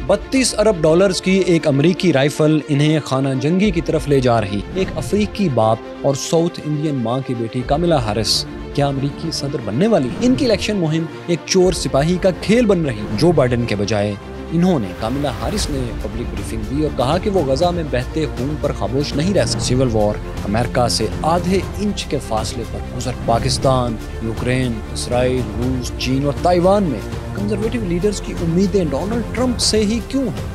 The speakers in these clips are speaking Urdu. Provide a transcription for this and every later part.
32 अरब डॉलर्स की एक अमेरिकी राइफल इन्हें खाना जंगी की तरफ ले जा रही। एक अफ्रीकी बाप और साउथ इंडियन माँ की बेटी कामिला हैरिस क्या अमेरिकी सदर बनने वाली? इनकी इलेक्शन मुहिम एक चोर सिपाही का खेल बन रही। जो बाइडेन के बजाय इन्होंने कामिला हैरिस ने पब्लिक ब्रीफिंग दी और कहा कि वो गजा में बहते खून पर खामोश नहीं रह सकते। सिविल वॉर अमेरिका से आधे इंच के फासले पर गुजर पाकिस्तान, यूक्रेन, इसराइल, रूस, चीन और ताइवान में कंजर्वेटिव लीडर्स की उम्मीदें डोनाल्ड ट्रंप से ही क्यों हैं?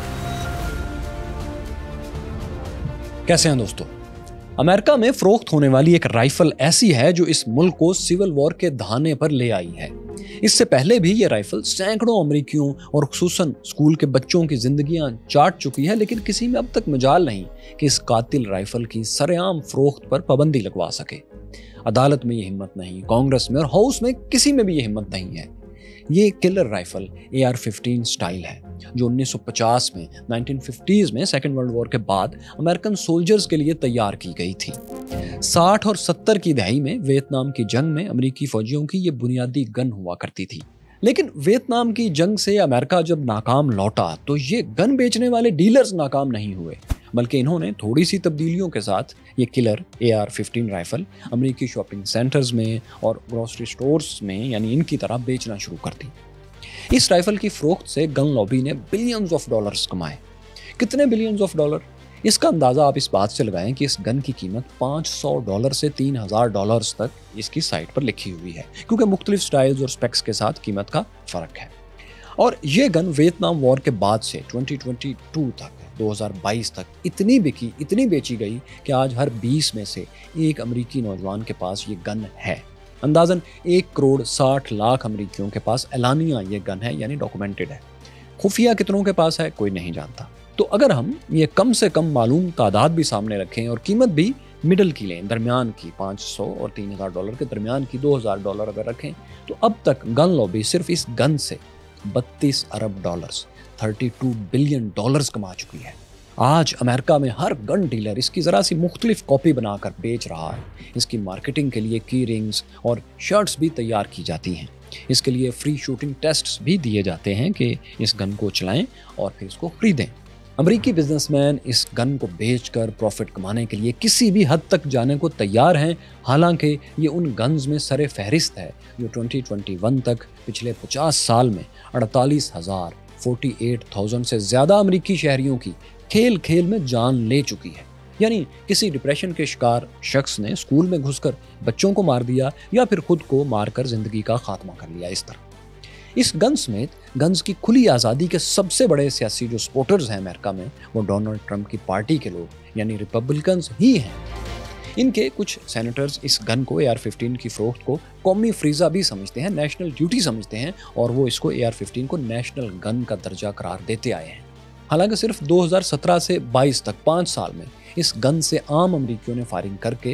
कैसे हैं दोस्तों? अमेरिका में फरोख्त होने वाली एक राइफल ऐसी है जो इस मुल्क को सिविल वॉर के धाने पर ले आई है। इससे पहले भी ये राइफल सैकड़ों अमेरिकियों और खुसूसन स्कूल के बच्चों की जिंदगियां चाट चुकी है, लेकिन किसी में अब तक मजाल नहीं कि इस कातिल राइफल की सरेआम फरोख्त पर पाबंदी लगवा सके। अदालत में ये हिम्मत नहीं, कांग्रेस में और हाउस में किसी में भी ये हिम्मत नहीं है। ये किलर राइफल AR-15 स्टाइल है जो 1950 में 1950s में सेकेंड वर्ल्ड वॉर के बाद अमेरिकन सोल्जर्स के लिए तैयार की गई थी। 60 और 70 की दहाई में वियतनाम की जंग में अमेरिकी फौजियों की ये बुनियादी गन हुआ करती थी। लेकिन वियतनाम की जंग से अमेरिका जब नाकाम लौटा तो ये गन बेचने वाले डीलर्स नाकाम नहीं हुए, बल्कि इन्होंने थोड़ी सी तब्दीलियों के साथ ये किलर AR-15 राइफल अमेरिकी शॉपिंग सेंटर्स में और ग्रोसरी स्टोर्स में यानी इनकी तरह बेचना शुरू कर दी। इस राइफल की फरोख्त से गन लॉबी ने बिलियंस ऑफ डॉलर्स कमाए। कितने बिलियंस ऑफ डॉलर? इसका अंदाजा आप इस बात से लगाएं कि इस गन की कीमत $500 से $3000 तक इसकी साइट पर लिखी हुई है, क्योंकि मुख्तलिफ स्टाइल्स और स्पेक्स के साथ कीमत का फर्क है। और ये गन वियतनाम वॉर के बाद से 2022 तक 2022 तक इतनी बिकी, इतनी बेची गई कि आज हर 20 में से एक अमेरिकी नौजवान के पास ये गन है। अंदाजन 1,60,00,000 अमेरिकियों के पास एलानिया ये गन है, यानी डॉक्यूमेंटेड है। खुफिया कितनों के पास है कोई नहीं जानता। तो अगर हम ये कम से कम मालूम तादाद भी सामने रखें और कीमत भी मिडल की लें, दरमियान की, $500 और $3000 के दरमियान की $2000 अगर रखें, तो अब तक गन लॉबी सिर्फ इस गन से 32 अरब डॉलर्स $32 बिलियन कमा चुकी है। आज अमेरिका में हर गन डीलर इसकी ज़रा सी मुख्तलिफ कॉपी बनाकर बेच रहा है। इसकी मार्केटिंग के लिए की रिंग्स और शर्ट्स भी तैयार की जाती हैं। इसके लिए फ्री शूटिंग टेस्ट्स भी दिए जाते हैं कि इस गन को चलाएं और फिर इसको खरीदें। अमेरिकी बिजनेसमैन इस गन को बेचकर प्रॉफिट कमाने के लिए किसी भी हद तक जाने को तैयार हैं। हालांकि ये उन गन्स में सरे फहरिस्त है जो 2021 तक पिछले 50 साल में 48,000 से ज़्यादा अमेरिकी शहरियों की खेल खेल में जान ले चुकी है। यानी किसी डिप्रेशन के शिकार शख्स ने स्कूल में घुसकर बच्चों को मार दिया या फिर खुद को मारकर जिंदगी का खात्मा कर लिया। इस तरह इस गन समेत गन्स की खुली आज़ादी के सबसे बड़े सियासी जो सपोर्टर्स हैं अमेरिका में, वो डोनाल्ड ट्रंप की पार्टी के लोग यानी रिपब्लिकन्स ही हैं। इनके कुछ सेनेटर्स इस गन को AR-15 की फरोख्त को कौमी फ्रीज़ा भी समझते हैं, नेशनल ड्यूटी समझते हैं, और वो इसको AR-15 को नेशनल गन का दर्जा करार देते आए हैं। हालांकि सिर्फ 2017 से 22 तक 5 साल में इस गन से आम अमेरिकियों ने फायरिंग करके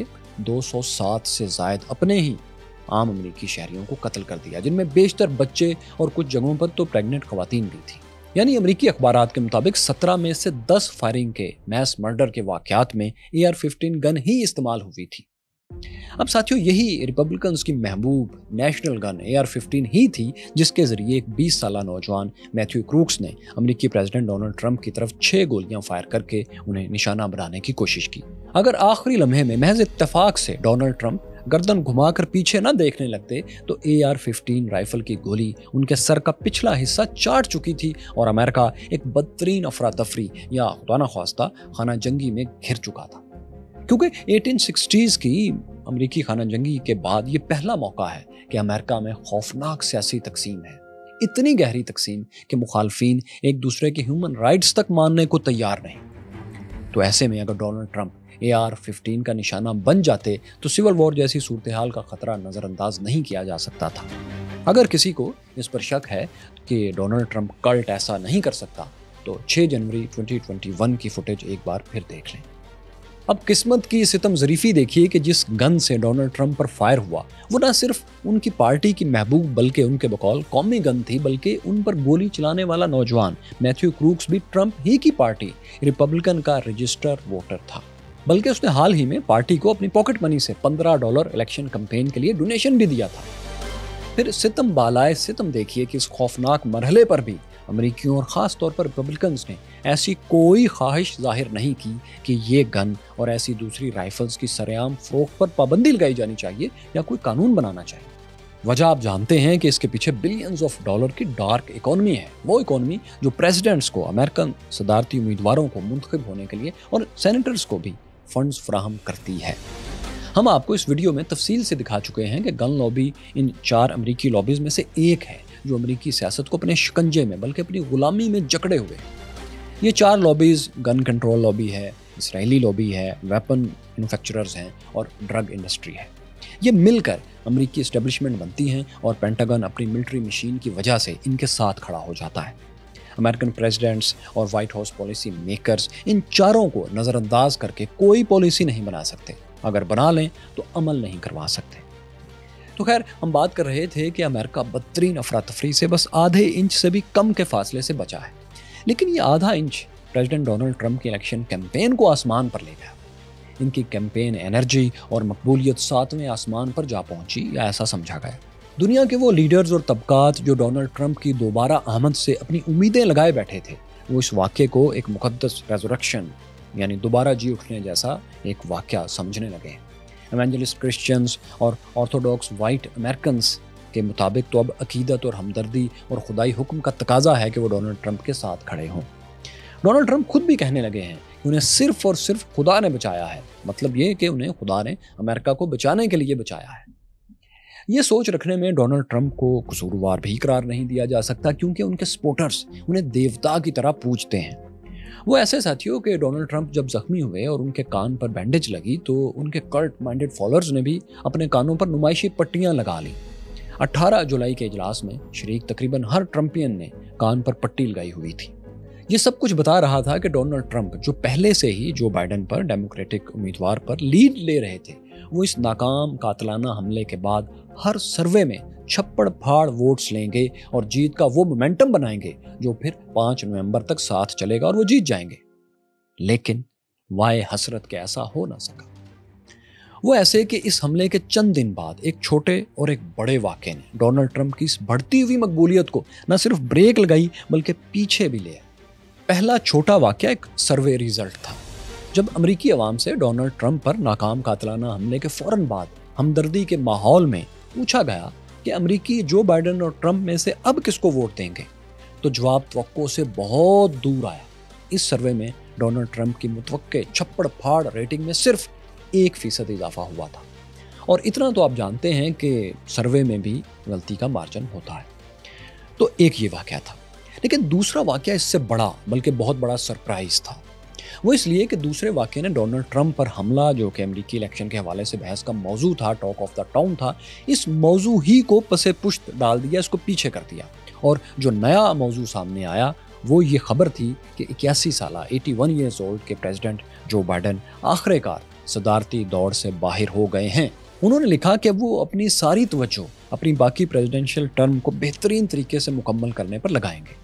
207 से ज़ायद अपने ही आम अमेरिकी शहरियों को कत्ल कर दिया, जिनमें बेशतर बच्चे और कुछ जगहों पर तो प्रेग्नेंट खवातीन भी थी। यानी अमेरिकी अखबारात के मुताबिक 17 में से 10 फायरिंग के मैस मर्डर के वाकयात में AR-15 गन ही इस्तेमाल हुई थी। अब साथियों, यही रिपब्लिकन्स की महबूब नेशनल गन AR-15 ही थी जिसके जरिए एक 20 साला नौजवान मैथ्यू क्रूक्स ने अमेरिकी प्रेसिडेंट डोनाल्ड ट्रंप की तरफ 6 गोलियां फायर करके उन्हें निशाना बनाने की कोशिश की। अगर आखिरी लम्हे में महज इत्तेफाक से डोनाल्ड ट्रंप गर्दन घुमाकर पीछे न देखने लगते तो AR-15 राइफल की गोली उनके सर का पिछला हिस्सा चाट चुकी थी और अमेरिका एक बदतरीन अफरा तफरी या खुदा न ख्वास्ता खाना जंगी में घिर चुका था। क्योंकि 1860s की अमेरिकी खाना जंगी के बाद ये पहला मौका है कि अमेरिका में खौफनाक सियासी तकसीम है, इतनी गहरी तकसीम कि मुखालफीन एक दूसरे के ह्यूमन राइट्स तक मानने को तैयार नहीं। तो ऐसे में अगर डोनाल्ड ट्रंप AR-15 का निशाना बन जाते तो सिविल वॉर जैसी सूरत हाल का खतरा नज़रअंदाज नहीं किया जा सकता था। अगर किसी को इस पर शक है कि डोनाल्ड ट्रंप कल्ट ऐसा नहीं कर सकता तो 6 जनवरी 2021 की फुटेज एक बार फिर देख लें। अब किस्मत की सितम ज़रीफ़ी देखिए कि जिस गन से डोनाल्ड ट्रंप पर फायर हुआ वो ना सिर्फ उनकी पार्टी की महबूब बल्कि उनके बकौल कौमी गन थी, बल्कि उन पर गोली चलाने वाला नौजवान मैथ्यू क्रूक्स भी ट्रंप ही की पार्टी रिपब्लिकन का रजिस्टर्ड वोटर था। बल्कि उसने हाल ही में पार्टी को अपनी पॉकेट मनी से $15 इलेक्शन कैंपेन के लिए डोनेशन भी दिया था। फिर सितम बालाए सितम देखिए कि इस खौफनाक मरहले पर भी امریکیوں اور خاص طور پر ریپبلکنز نے ایسی کوئی خواہش ظاہر نہیں کی کہ یہ گن اور ایسی دوسری رائفلز کی سرعام فروخت پر پابندی لگائی جانی چاہیے یا کوئی قانون بنانا چاہیے۔ وجہ آپ جانتے ہیں کہ اس کے پیچھے بلینز آف ڈالر کی ڈارک اکانومی ہے، وہ اکانومی جو پریزیڈنٹس کو، امریکن صدارتی امیدواروں کو منتخب ہونے کے لیے اور سینیٹرز کو بھی فنڈز فراہم کرتی ہے۔ ہم آپ کو اس ویڈیو میں تفصیل سے دکھا چکے ہیں کہ گن لابی ان 4 امریکی لابیز میں سے ایک ہے جو امریکی سیاست کو اپنے شکنجے میں بلکہ اپنی غلامی میں جکڑے ہوئے۔ یہ 4 لابیز گن کنٹرول لابی ہے، اسرائیلی لابی ہے، ویپن مینوفیکچررز ہیں اور ڈرگ انڈسٹری ہے۔ یہ مل کر امریکی اسٹیبلشمنٹ بنتی ہیں اور پینٹاگن اپنی ملٹری مشین کی وجہ سے ان کے ساتھ کھڑا ہو جاتا ہے۔ امریکن پریزیڈنٹس اور وائٹ ہاؤس پالیسی میکرز ان چاروں کو نظر انداز کر کے کوئی پالیسی نہیں بنا سکتے، اگر بنا لیں تو عمل نہیں کروا سکتے۔ تو خیر، ہم بات کر رہے تھے کہ امریکہ بدترین افراتفری سے بس آدھے انچ سے بھی کم کے فاصلے سے بچا ہے، لیکن یہ آدھا انچ پریزیڈنٹ ڈونلڈ ٹرمپ کی الیکشن کیمپین کو آسمان پر لے گیا۔ ان کی کیمپین انرجی اور مقبولیت 7ویں آسمان پر جا پہنچی، یا ایسا سمجھا گیا۔ دنیا کے وہ لیڈرز اور طبقات جو ڈونلڈ ٹرمپ کی دوبارہ آمد سے اپنی امیدیں لگائے بیٹھے تھے، وہ اس واقعے کو ایک مقدس ریزورکشن یعنی دوبارہ جی اٹھنے جیسا ایک واقعہ سمجھنے لگے ہیں۔ ایونجلسٹ کرسچنز اور آرتھوڈاکس وائٹ امریکنز کے مطابق تو اب عقیدت اور ہمدردی اور خدائی حکم کا تقاضا ہے کہ وہ ڈونلڈ ٹرمپ کے ساتھ کھڑے ہوں۔ ڈونلڈ ٹرمپ خود بھی کہنے لگے ہیں کہ انہیں صرف اور صرف خدا نے بچایا ہے، مطلب یہ کہ انہیں خدا نے امریکہ کو بچانے کے لیے بچایا ہے۔ یہ سوچ رکھنے میں ڈونلڈ ٹرمپ کو قصوروار بھی قرار نہیں دیا جا سکتا، کیونکہ ان کے سپورٹرز انہیں دیوتا کی طرح پوجتے ہیں۔ وہ ایسے ساتھیوں کہ ڈونلڈ ٹرمپ جب زخمی ہوئے اور ان کے کان پر بینڈیج لگی تو ان کے کلٹ مائنڈڈ فالوورز نے بھی اپنے کانوں پر نمائشی پٹیاں لگا لیں۔ 18 جولائی کے اجلاس میں شریک تقریباً ہر ٹرمپین نے کان پر پٹی لگائی ہوئی تھی۔ یہ سب کچھ بتا رہا تھا کہ ڈونلڈ ٹرمپ جو پہلے سے ہی جو بائیڈن پر، ڈیموکریٹک امیدوار پر لیڈ لے رہے تھے، وہ اس ناکام قاتلانہ حملے کے بعد ہر سروے میں چھپڑ پھاڑ ووٹس لیں گے اور جیت کا وہ مومنٹم بنائیں گے جو پھر 5 نومبر تک ساتھ چلے گا اور وہ جیت جائیں گے۔ لیکن وائے حسرت کے ایسا ہو نہ سکا۔ وہ ایسے کہ اس حملے کے چند دن بعد ایک چھوٹے اور ایک بڑے واقعے نے ڈونلڈ ٹرمپ کی اس بڑھتی ہوئی مقبولیت کو نہ صرف بریک لگائی بلکہ پیچھے بھی لے۔ پہلا چھوٹا واقعہ ایک سروے ریزلٹ تھا۔ جب امریکی عوام سے ڈونلڈ ٹرمپ پر ناکام قاتلانہ حملے کے فوراً بعد ہمدردی کے ماحول میں پوچھا گیا کہ امریکی جو بائیڈن اور ٹرمپ میں سے اب کس کو ووٹ دیں گے، تو جواب توقع سے بہت دور آیا۔ اس سروے میں ڈونلڈ ٹرمپ کی متوقع چھپڑ پھاڑ ریٹنگ میں صرف 1% اضافہ ہوا تھا، اور اتنا تو آپ جانتے ہیں کہ سروے میں بھی غلطی کا مارجن ہوتا ہے۔ تو ایک یہ واقعہ تھا، لیکن دوسرا واقعہ اس سے بڑا بلکہ بہت بڑا سرپرائز تھا۔ وہ اس لیے کہ دوسرے واقعے نے ڈونلڈ ٹرمپ پر حملہ، جو کہ امریکی الیکشن کے حوالے سے بحث کا موضوع تھا، ٹاک آف دا ٹاؤن تھا، اس موضوع ہی کو پس پشت ڈال دیا، اس کو پیچھے کر دیا۔ اور جو نیا موضوع سامنے آیا وہ یہ خبر تھی کہ 81 سالہ 81 ایئرز اولڈ کے پریزیڈنٹ جو بائیڈن آخر کار صدارتی دوڑ سے باہر ہو گئے ہیں۔ انہوں نے لکھا کہ وہ اپنی ساری توجہ اپنی باقی پریزیڈنشل ٹرم کو بہترین طریقے سے مکمل کرنے پر لگائیں گے۔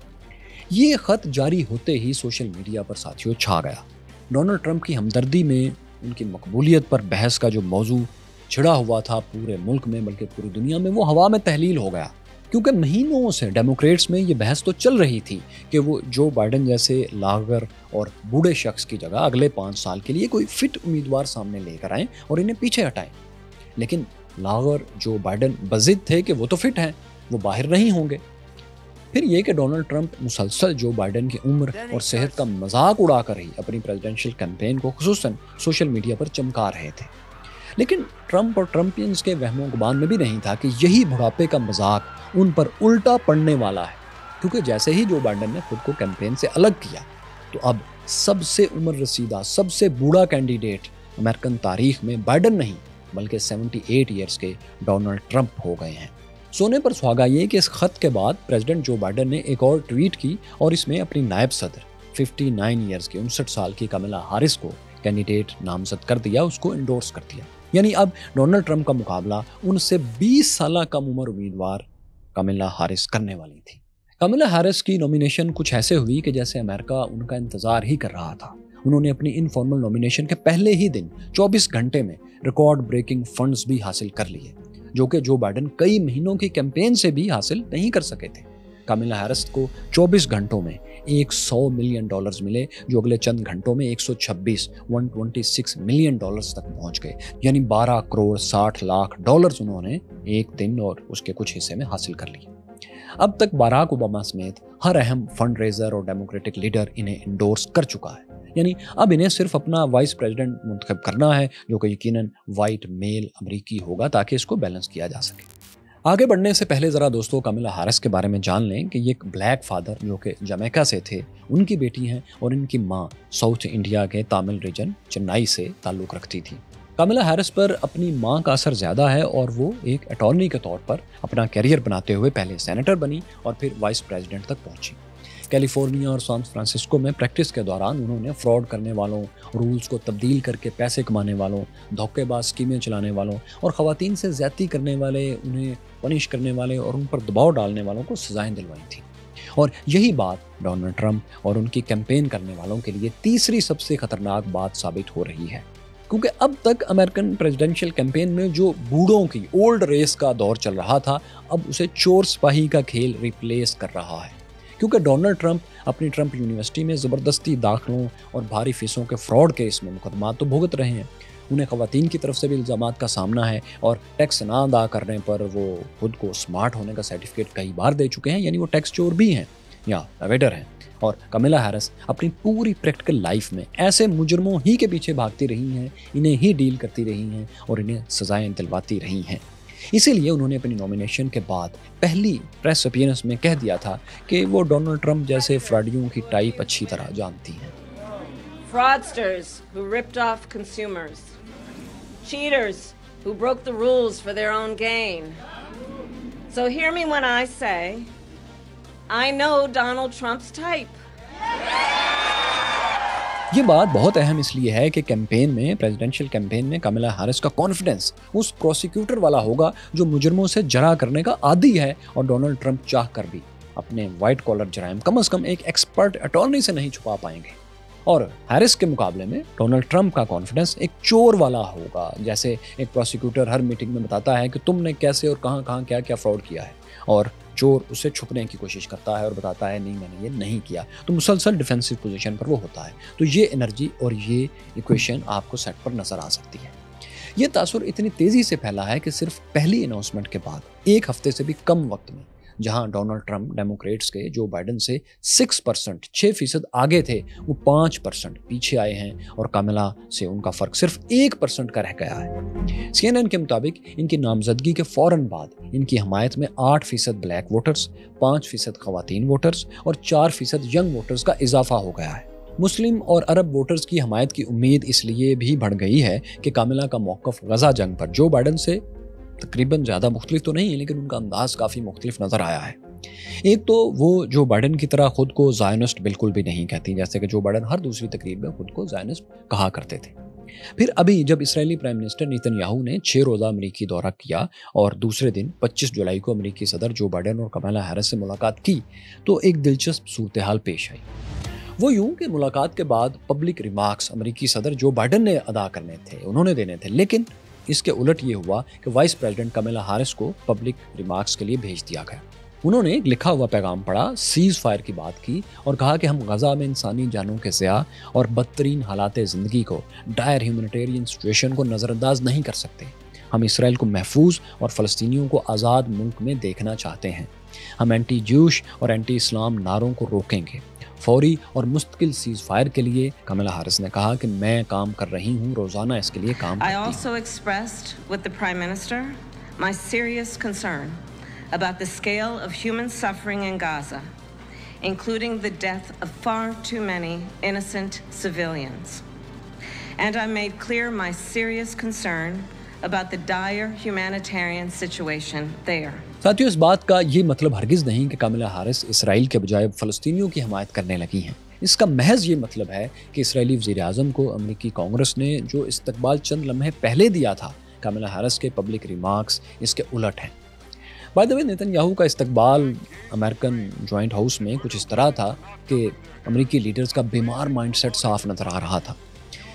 یہ خط جاری ہوتے ہی سوشل میڈیا پر ساتھیوں چھا گیا۔ ڈونلڈ ٹرمپ کی ہمدردی میں ان کی مقبولیت پر بحث کا جو موضوع چھڑا ہوا تھا پورے ملک میں بلکہ پوری دنیا میں، وہ ہوا میں تحلیل ہو گیا، کیونکہ مہینوں سے ڈیموکریٹس میں یہ بحث تو چل رہی تھی کہ وہ جو بائیڈن جیسے لاغر اور بوڑھے شخص کی جگہ اگلے 5 سال کے لیے کوئی فٹ امیدوار سامنے لے کر آئیں اور انہیں پیچھے ہٹائیں۔ لیکن لاغر جو بائیڈن بضد تھے کہ وہ تو فٹ ہیں، وہ باہر نہیں ہوں گے۔ پھر یہ کہ ڈونلڈ ٹرمپ مسلسل جو بائیڈن کی عمر اور صحت کا مذاق اڑا کر ہی اپنی پریزیڈنشل کیمپین کو خصوصاً سوشل میڈیا پر چمکا رہے تھے۔ لیکن ٹرمپ اور ٹرمپینز کے وہم و گمان میں بھی نہیں تھا کہ یہی بڑھاپے کا مذاق ان پر الٹا پڑنے والا ہے، کیونکہ جیسے ہی جو بائیڈن نے خود کو کیمپین سے الگ کیا تو اب سب سے عمر رسیدہ، سب سے بوڑھا کینڈیڈیٹ امریکن تاریخ میں بائیڈن نہیں بلکہ 78 ایئرز کے ڈونلڈ ٹرمپ ہو گئے ہیں۔ سونے پر سہاگا یہ کہ اس خط کے بعد پریزیڈنٹ جو بائیڈن نے ایک اور ٹویٹ کی اور اس میں اپنی نائب صدر 59 ایئرز کی 59 سال کی کملا ہیرس کو کینڈیڈیٹ نامزد کر دیا، اس کو انڈورس کر دیا۔ یعنی اب ڈونلڈ ٹرمپ کا مقابلہ ان سے 20 سالہ کم عمر امیدوار کملا ہیرس کرنے والی تھی۔ کملا ہیرس کی نومینیشن کچھ ایسے ہوئی کہ جیسے امریکہ ان کا انتظار ہی کر رہا تھا۔ انہوں نے اپنی انفارمل نومینیشن کے پہلے ہی دن 24 گھنٹے میں ریکارڈ بریکنگ فنڈز بھی حاصل کر لیے، جو کہ جو بائیڈن کئی مہینوں کی کیمپین سے بھی حاصل نہیں کر سکے تھے۔ कामिला हैरिस को 24 घंटों में $100 मिलियन मिले, जो अगले चंद घंटों में 126 मिलियन तक पहुंच गए, यानी 12 करोड़ 60 लाख डॉलर्स उन्होंने एक दिन और उसके कुछ हिस्से में हासिल कर लिए। अब तक बराक ओबामा समेत हर अहम फंड रेजर और डेमोक्रेटिक लीडर इन्हें इंडोर्स कर चुका है, यानी अब इन्हें सिर्फ अपना वाइस प्रेसिडेंट मुंतखब करना है, जो कि यकीनन वाइट मेल अमरीकी होगा, ताकि इसको बैलेंस किया जा सके। आगे बढ़ने से पहले ज़रा दोस्तों कामिला हैरिस के बारे में जान लें कि ये एक ब्लैक फादर जो कि जमैका से थे, उनकी बेटी हैं, और इनकी माँ साउथ इंडिया के तमिल रीजन चेन्नई से ताल्लुक़ रखती थी। कामिला हैरिस पर अपनी माँ का असर ज़्यादा है और वो एक अटॉर्नी के तौर पर अपना कैरियर बनाते हुए पहले सेनेटर बनी और फिर वाइस प्रेसिडेंट तक पहुंची। कैलिफोर्निया और सैन फ्रांसिस्को में प्रैक्टिस के दौरान उन्होंने फ्रॉड करने वालों, रूल्स को तब्दील करके पैसे कमाने वालों, धोखेबाज स्कीमें चलाने वालों और ख़वातीन से ज़्यादती करने वाले, उन्हें पनिश करने वाले और उन पर दबाव डालने वालों को सज़ाएं दिलवाई थी। और यही बात डोनाल्ड ट्रंप और उनकी कैंपेन करने वालों के लिए तीसरी सबसे खतरनाक बात साबित हो रही है, क्योंकि अब तक अमेरिकन प्रेसिडेंशियल कैंपेन में जो बूढ़ों की ओल्ड रेस का दौर चल रहा था, अब उसे चोर सिपाही का खेल रिप्लेस कर रहा है। क्योंकि डोनाल्ड ट्रंप अपनी ट्रंप यूनिवर्सिटी में ज़बरदस्ती दाखिलों और भारी फीसों के फ्रॉड केस में मुकदमा तो भुगत रहे हैं, उन्हें ख़वातीन की तरफ से भी इल्ज़ामात का सामना है और टैक्स ना अदा करने पर वो खुद को स्मार्ट होने का सर्टिफिकेट कई बार दे चुके हैं, यानी वो टैक्स चोर भी हैं या एवेडर हैं। और कामिला हैरिस अपनी पूरी प्रैक्टिकल लाइफ में ऐसे मुजरमों ही के पीछे भागती रही हैं, इन्हें ही डील करती रही हैं और इन्हें सज़ाएं दिलवाती रही हैं। इसीलिए उन्होंने अपनी नॉमिनेशन के बाद पहली प्रेस अपीयरेंस में कह दिया था कि वो डोनाल्ड ट्रंप जैसे फ्रॉडियों की टाइप अच्छी तरह जानती हैं। Fraudsters who ripped off consumers, cheaters who broke the rules for their own gain. So hear me when I say, I know Donald Trump's type. ये बात बहुत अहम इसलिए है कि कैंपेन में, प्रेसिडेंशियल कैंपेन में कामिला हैरिस का कॉन्फिडेंस उस प्रोसिक्यूटर वाला होगा जो मुजरमों से जरा करने का आदी है, और डोनाल्ड ट्रंप चाह कर भी अपने वाइट कॉलर जराइम कम से कम एक एक्सपर्ट अटॉर्नी से नहीं छुपा पाएंगे। और हैरिस के मुकाबले में डोनाल्ड ट्रंप का कॉन्फिडेंस एक चोर वाला होगा, जैसे एक प्रोसिक्यूटर हर मीटिंग में बताता है कि तुमने कैसे और कहाँ कहाँ क्या क्या फ्रॉड किया है, और चोर उसे छुपने की कोशिश करता है और बताता है नहीं मैंने ये नहीं किया, तो मुसलसल डिफेंसिव पोजीशन पर वो होता है। तो ये एनर्जी और ये इक्वेशन आपको सेट पर नजर आ सकती है। ये तासुर इतनी तेजी से फैला है कि सिर्फ पहली अनाउंसमेंट के बाद एक हफ्ते से भी कम वक्त में, जहां डोनाल्ड ट्रंप डेमोक्रेट्स के जो बाइडन से 6% आगे थे, वो 5% पीछे आए हैं और कामिला से उनका फर्क सिर्फ 1% का रह गया है। CNN के मुताबिक इनकी नामजदगी के फौरन बाद इनकी हमायत में 8% ब्लैक वोटर्स, 5% खवातीन वोटर्स और 4% यंग वोटर्स का इजाफा हो गया है। मुस्लिम और अरब वोटर्स की हमायत की उम्मीद इसलिए भी बढ़ गई है कि कामिला का मौक़िफ़ गज़ा जंग पर जो बाइडन से तकरीबन ज़्यादा मुख्तलिफ तो नहीं है, लेकिन उनका अंदाज काफ़ी मुख्तलिफ नज़र आया है। एक तो वो जो बाइडन की तरह खुद को ज़ायनिस्ट बिल्कुल भी नहीं कहती, जैसे कि जो बाइडन हर दूसरी तकरीब में खुद को ज़ायनिस्ट कहा करते थे। फिर अभी जब इस्राएली प्राइम मिनिस्टर नेतन्याहू ने 6 रोज़ा अमरीकी दौरा किया और दूसरे दिन 25 जुलाई को अमरीकी सदर जो बाइडन और कमला हैरिस से मुलाकात की, तो एक दिलचस्प सूरत हाल पेश आई। वो यूं कि मुलाकात के बाद पब्लिक रिमार्क्स अमरीकी सदर जो बाइडन ने अदा करने थे, उन्होंने देने थे, लेकिन इसके उलट ये हुआ कि वाइस प्रेसिडेंट कमला हैरिस को पब्लिक रिमार्क्स के लिए भेज दिया गया। उन्होंने एक लिखा हुआ पैगाम पढ़ा, सीज फायर की बात की और कहा कि हम गजा में इंसानी जानों के ज़िया और बदतरीन हालात ज़िंदगी को, डायर ह्यूमैनिटेरियन सिचुएशन को नज़रअंदाज नहीं कर सकते। हम इसराइल को महफूज और फ़लस्तीनियों को आज़ाद मुल्क में देखना चाहते हैं। हम एंटी जूश और एंटी इस्लाम नारों को रोकेंगे। फौरी और मुस्तकिल सीज फायर के लिए कमला हैरिस ने कहा कि मैं काम कर रही हूँ, रोज़ाना इसके लिए काम करती हूँ। I also expressed with the Prime Minister my serious concern about the scale of human suffering in Gaza, including the death of far too many innocent civilians. And I made clear my serious concern about the dire humanitarian situation there. साथियों, इस बात का ये मतलब हरगिज़ नहीं कि कमला हैरिस इसराइल के बजाय फ़लस्तीनियों की हिमायत करने लगी हैं। इसका महज ये मतलब है कि इसराइली वज़ीर-ए-आज़म को अमरीकी कांग्रेस ने जो इस्तकबाल चंद लम्हे पहले दिया था, कमला हैरिस के पब्लिक रिमार्क्स इसके उलट हैं। बाय द वे, नेतन्याहू का इस्तकबाल अमेरिकन जॉइंट हाउस में कुछ इस तरह था कि अमरीकी लीडर्स का बीमार माइंडसेट साफ नज़र आ रहा था।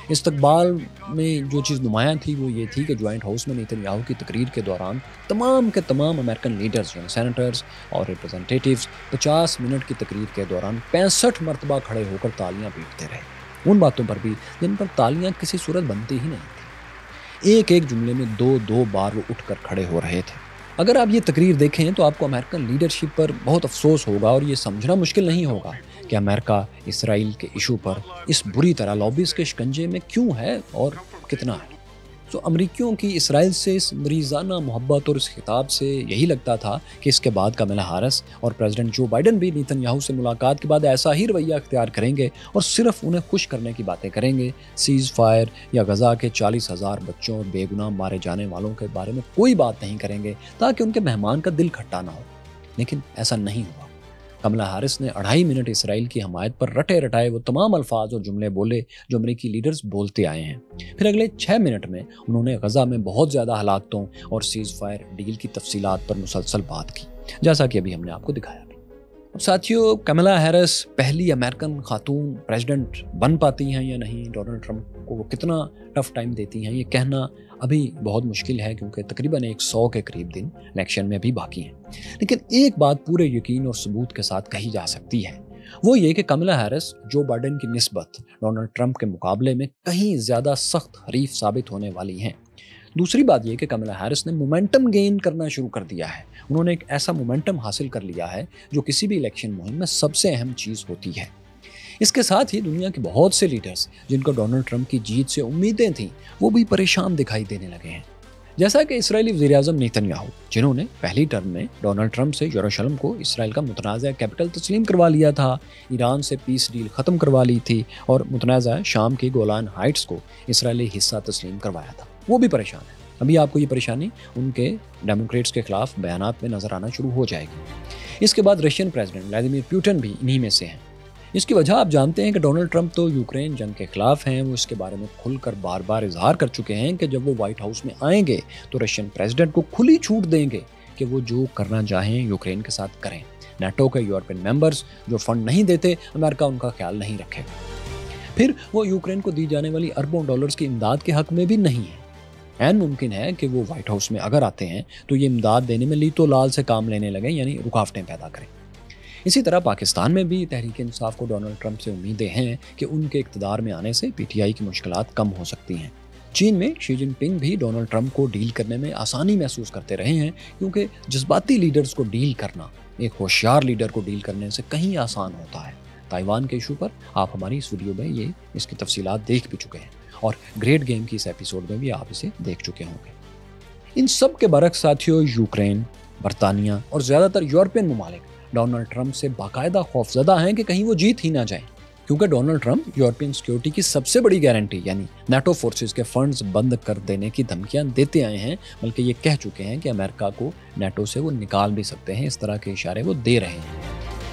استقبال میں جو چیز نمایاں تھی وہ یہ تھی کہ جوائنٹ ہاؤس میں نیتن یاہو کی تقریر کے دوران تمام کے تمام امریکن لیڈرز یعنی سینیٹرز اور ریپرزنٹیٹیوز 50 منٹ کی تقریر کے دوران 65 مرتبہ کھڑے ہو کر تالیاں پیٹتے رہے، ان باتوں پر بھی جن پر تالیاں کسی صورت بنتی ہی نہیں تھی۔ ایک ایک جملے میں 2 بار وہ اٹھ کر کھڑے ہو رہے تھے۔ اگر آپ یہ تقریر دیکھیں تو آپ کو امریکن لیڈرشپ پر بہت افسوس ہوگا اور یہ سمجھنا مشکل نہیں ہوگا کہ امریکہ اسرائیل کے ایشو پر اس بری طرح لابیز کے شکنجے میں کیوں ہے اور کتنا ہے۔ تو امریکیوں کی اسرائیل سے اس مریضانہ محبت اور اس خطاب سے یہی لگتا تھا کہ اس کے بعد کملا ہیرس اور پریزیڈنٹ جو بائیڈن بھی نیتن یاہو سے ملاقات کے بعد ایسا ہی رویہ اختیار کریں گے اور صرف انہیں خوش کرنے کی باتیں کریں گے، سیز فائر یا غزہ کے 40,000 بچوں اور بے گناہ مارے جانے والوں کے بارے میں کوئی بات نہیں کریں گے تاکہ ان کے مہمان کا دل کھٹا نہ ہو۔ لیکن ایسا نہیں ہوا۔ کملا ہیرس نے 2.5 منٹ اسرائیل کی حمایت پر رٹے رٹائے وہ تمام الفاظ اور جملے بولے جو امریکی لیڈرز بولتے آئے ہیں۔ پھر اگلے 6 منٹ میں انہوں نے غزہ میں بہت زیادہ ہلاکتوں اور سیز فائر ڈیل کی تفصیلات پر مسلسل بات کی، جیسا کہ ابھی ہم نے آپ کو دکھایا بھی۔ اب ساتھیوں، کملا ہیرس پہلی امریکن خاتون پریزیڈنٹ بن پاتی ہیں یا نہیں، ڈونلڈ ٹرمپ کو وہ کتنا ٹف ٹائم دیتی ہیں، یہ کہنا ابھی بہت مشکل ہے کیونکہ تقریباً 100 کے قریب دن الیکشن میں بھی باقی ہیں۔ لیکن ایک بات پورے یقین اور ثبوت کے ساتھ کہی جا سکتی ہے، وہ یہ کہ کملا ہیرس جو بائیڈن کی نسبت ڈونلڈ ٹرمپ کے مقابلے میں کہیں زیادہ سخت حریف ثابت ہونے والی ہیں۔ دوسری بات یہ کہ کملا ہیرس نے مومنٹم گین کرنا شروع کر دیا ہے۔ انہوں نے ایک ایسا مومنٹم حاصل کر لیا ہے جو کسی بھی الیکشن مہم میں سب سے اہم چیز ہوتی ہے۔ اس کے ساتھ ہی دنیا کے بہت سے لیڈرز جن کو ڈونلڈ ٹرمپ کی جیت سے امیدیں تھیں وہ بھی پریشان دکھائی دینے لگے ہیں، جیسا کہ اسرائیلی وزیر اعظم نیتن یاہو، جنہوں نے پہلی ٹرم میں ڈونلڈ ٹرمپ سے یروشلم کو اسرائیل کا متنازع کیپٹل تسلیم کروا لیا تھا، ایران سے پیس ڈیل ختم کروا لی تھی اور متنازع شام کی گولان ہائٹس کو اسرائیلی حصہ تسلیم کروایا تھا۔ وہ بھی پریشان ہیں۔ ابھی آپ کو یہ پریشانی ان کے ڈیموکریٹس کے خلاف بیانات میں نظر آنا شروع ہو جائے گی۔ اس کے بعد رشین پریزیڈنٹ ولادیمیر پوٹن بھی انہی میں سے ہیں۔ اس کی وجہ آپ جانتے ہیں کہ ڈونلڈ ٹرمپ تو یوکرین جنگ کے خلاف ہیں، وہ اس کے بارے میں کھل کر بار بار اظہار کر چکے ہیں کہ جب وہ وائٹ ہاؤس میں آئیں گے تو رشین پریزیڈنٹ کو کھلی چھوٹ دیں گے کہ وہ جو کرنا چاہیں یوکرین کے ساتھ کریں۔ نیٹو کے یورپین ممبرز جو فنڈ نہیں دیتے، امریکہ ان کا خیال نہیں رکھے گا۔ پھر وہ یوکرین کو دی جانے والی اربوں ڈالرز کی امداد کے حق میں بھی نہیں ہے۔ این ممکن ہے کہ وہ وائٹ ہاؤس میں اگر آتے ہیں تو یہ امداد دینے میں لیتو لال سے کام لینے لگیں، یعنی رکاوٹیں پیدا کریں۔ اسی طرح پاکستان میں بھی تحریک انصاف کو ڈونلڈ ٹرمپ سے امیدیں ہیں کہ ان کے اقتدار میں آنے سے پی ٹی آئی کی مشکلات کم ہو سکتی ہیں۔ چین میں شی جن پنگ بھی ڈونلڈ ٹرمپ کو ڈیل کرنے میں آسانی محسوس کرتے رہے ہیں، کیونکہ جذباتی لیڈرز کو ڈیل کرنا ایک ہوشیار لیڈر کو ڈیل کرنے سے کہیں آسان ہوتا ہے۔ تائیوان کے ایشو پر آپ ہماری اس ویڈیو میں اس کی تفصیلات دیکھ بھی چکے ہیں اور گریٹ گیم کی اس ایپیسوڈ میں بھی آپ اسے دیکھ چکے ہوں گے۔ ان سب کے برعکس ساتھیوں، یوکرین، برطانیہ اور زیادہ تر یورپین ممالک ڈونلڈ ٹرمپ سے باقاعدہ خوفزدہ ہیں کہ کہیں وہ جیت ہی نہ جائیں، کیونکہ ڈونلڈ ٹرمپ یورپین سیکیورٹی کی سب سے بڑی گارنٹی یعنی نیٹو فورسز کے فنڈز بند کر دینے کی دھمکیاں دیتے آئے ہیں، بلکہ یہ کہہ چکے ہیں کہ امریکہ کو نیٹو سے وہ نکال بھی سکتے ہیں۔ اس طرح کے اشارے وہ دے رہے ہیں۔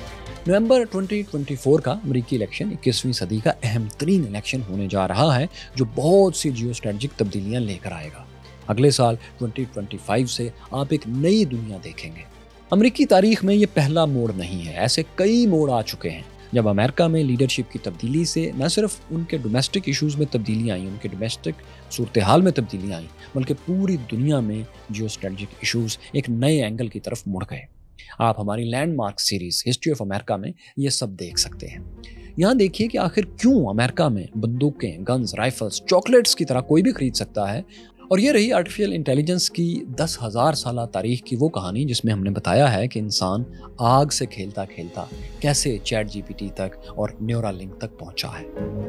نومبر 2024 کا امریکی الیکشن 21ویں صدی کا اہم ترین الیکشن ہونے جا رہا ہے جو بہت سی جیو اسٹریٹجک تبدیلیاں لے کر آئے گا۔ اگلے سال 2025 سے آپ ایک نئی دنیا دیکھیں گے۔ امریکی تاریخ میں یہ پہلا موڑ نہیں ہے، ایسے کئی موڑ آ چکے ہیں جب امریکہ میں لیڈرشپ کی تبدیلی سے نہ صرف ان کے ڈومیسٹک ایشوز میں تبدیلیاں آئیں، ان کے ڈومیسٹک صورتحال میں تبدیلیاں آئیں، بلکہ پوری دنیا میں جیو اسٹریٹجک ایشوز ایک نئے اینگل کی طرف مڑ گئے۔ آپ ہماری landmark series history of America میں یہ سب دیکھ سکتے ہیں۔ یہاں دیکھیے کہ آخر کیوں امریکہ میں بندوقیں، گنز، رائفلز، چاکلیٹس کی طرح کوئی بھی خرید سکتا ہے۔ اور یہ رہی آرٹیفیشل انٹیلیجنس کی 10,000 سالہ تاریخ کی وہ کہانی جس میں ہم نے بتایا ہے کہ انسان آگ سے کھیلتا کھیلتا کیسے چیٹ GPT تک اور نیورالنک تک پہنچا ہے۔